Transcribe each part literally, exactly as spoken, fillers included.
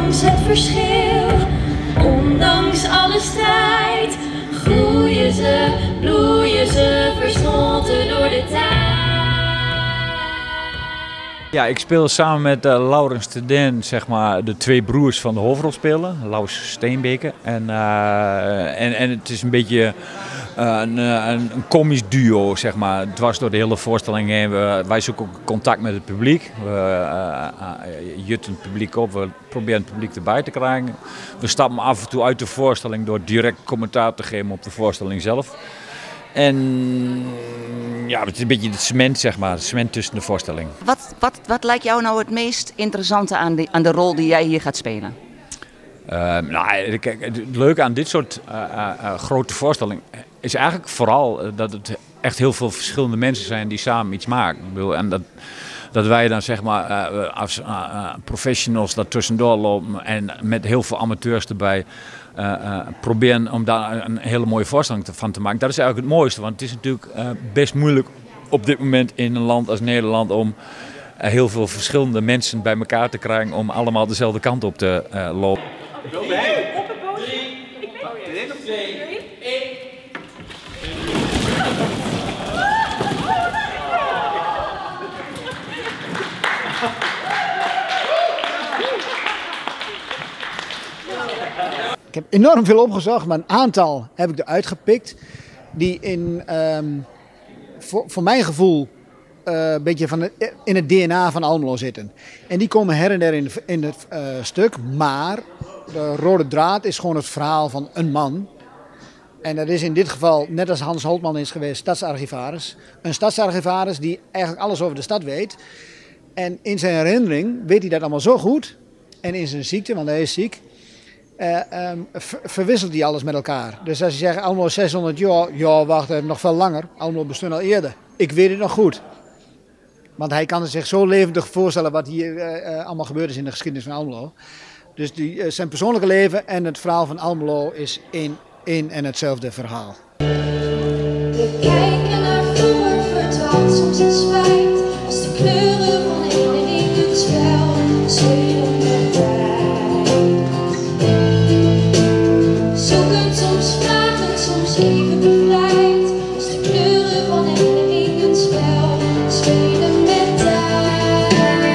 ondanks het verschil, ondanks alle strijd, groeien ze, bloeien ze, versmolten door de tijd. Ja, ik speel samen met uh, Laurens Tedin, zeg maar, de twee broers van de hoofdrolspeler, Laus Steenbeke. En, uh, en, en het is een beetje uh, een, een, een komisch duo, zeg maar, dwars door de hele voorstelling heen. We, wij zoeken ook contact met het publiek. We uh, uh, jutten het publiek op, we proberen het publiek erbij te krijgen. We stappen af en toe uit de voorstelling door direct commentaar te geven op de voorstelling zelf. En ja, het is een beetje het cement, zeg maar, het cement tussen de voorstelling. Wat, wat, wat lijkt jou nou het meest interessante aan, die, aan de rol die jij hier gaat spelen? Uh, nou, kijk, het leuke aan dit soort uh, uh, uh, grote voorstellingen is eigenlijk vooral uh, dat het echt heel veel verschillende mensen zijn die samen iets maken. Ik bedoel, en dat, dat wij dan, zeg maar, uh, als uh, uh, professionals daar tussendoor lopen en met heel veel amateurs erbij uh, uh, proberen om daar een hele mooie voorstelling te, van te maken. Dat is eigenlijk het mooiste, want het is natuurlijk uh, best moeilijk op dit moment in een land als Nederland om uh, heel veel verschillende mensen bij elkaar te krijgen om allemaal dezelfde kant op te uh, lopen. Go bij. Op het boot. drie, erin of twee, één. Ik heb enorm veel opgezocht, maar een aantal heb ik eruit gepikt die in, um, voor, voor mijn gevoel uh, een beetje van het, in het D N A van Almelo zitten. En die komen her en der in, in het uh, stuk, maar de rode draad is gewoon het verhaal van een man. En dat is in dit geval, net als Hans Holtman is geweest, stadsarchivaris. Een stadsarchivaris die eigenlijk alles over de stad weet. En in zijn herinnering weet hij dat allemaal zo goed. En in zijn ziekte, want hij is ziek, uh, um, ver verwisselt hij alles met elkaar. Dus als je zegt Almelo zeshonderd jaar, ja wacht, nog veel langer. Almelo bestond al eerder. Ik weet het nog goed. Want hij kan zich zo levendig voorstellen wat hier uh, uh, allemaal gebeurd is in de geschiedenis van Almelo. Dus die, uh, zijn persoonlijke leven en het verhaal van Almelo is één, één en hetzelfde verhaal. We kijken naar vroeger, verdwaald soms in spijt, als de kleuren van herinnering het spel spelen met tijd. Zoeken soms vragen, soms even bevrijd, als de kleuren van herinnering het spel spelen met tijd.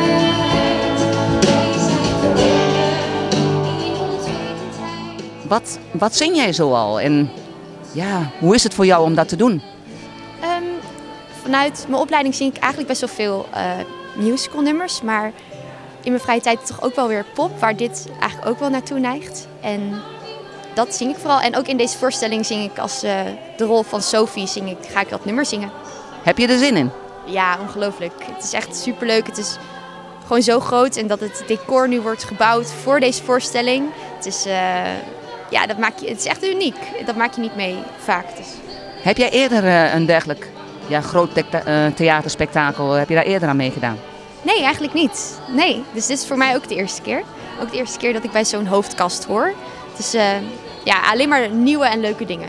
Wij zijn verloren in onwetendheid. Wat, wat zing jij zoal en ja, hoe is het voor jou om dat te doen? Um, vanuit mijn opleiding zing ik eigenlijk best wel veel uh, musical nummers, maar in mijn vrije tijd toch ook wel weer pop, waar dit eigenlijk ook wel naartoe neigt. En dat zing ik vooral. En ook in deze voorstelling zing ik als uh, de rol van Sophie, zing ik, ga ik dat nummer zingen. Heb je er zin in? Ja, ongelooflijk. Het is echt superleuk. Het is gewoon zo groot en dat het decor nu wordt gebouwd voor deze voorstelling. Het is, uh, ja, dat maak je, het is echt uniek. Dat maak je niet mee vaak. Dus. Heb jij eerder uh, een dergelijk ja, groot te uh, theaterspektakel, heb je daar eerder aan meegedaan? Nee, eigenlijk niet. Nee, dus dit is voor mij ook de eerste keer. Ook de eerste keer dat ik bij zo'n hoofdkast hoor. Dus uh, ja, alleen maar nieuwe en leuke dingen.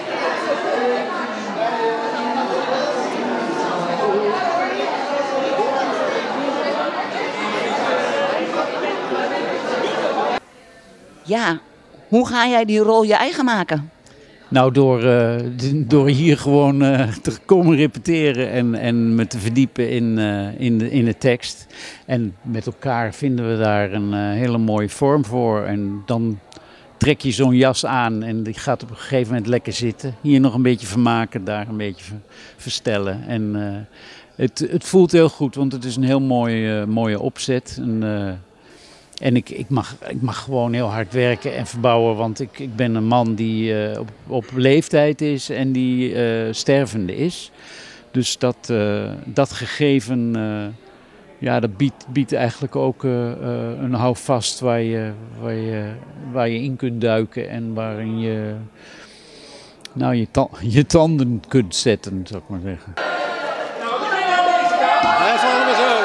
Ja, hoe ga jij die rol je eigen maken? Nou, door, uh, door hier gewoon uh, te komen repeteren en, en me te verdiepen in, uh, in, de, in de tekst. En met elkaar vinden we daar een uh, hele mooie vorm voor. En dan trek je zo'n jas aan en die gaat op een gegeven moment lekker zitten. Hier nog een beetje vermaken, daar een beetje ver, verstellen. En uh, het, het voelt heel goed, want het is een heel mooie, uh, mooie opzet. En, uh, En ik, ik, mag, ik mag gewoon heel hard werken en verbouwen, want ik, ik ben een man die uh, op, op leeftijd is en die uh, stervende is. Dus dat, uh, dat gegeven, uh, ja, dat biedt, biedt eigenlijk ook uh, uh, een houvast waar je, waar, je, waar je in kunt duiken en waarin je nou, je, ta je tanden kunt zetten, zou ik maar zeggen. Hij is allemaal zo.